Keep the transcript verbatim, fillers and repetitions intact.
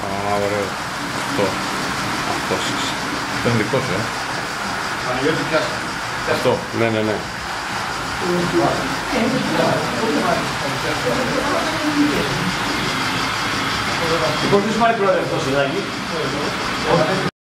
Α, ωραίο. Αυτό. Αυτός είσαι. Αυτό είναι δικό σου, ε. Παναγιώτη, πιάσα. Αυτό. Ναι, ναι, ναι. Λοιπόν, ποιος πάρει πρόεδρε αυτό, Σιδάκη?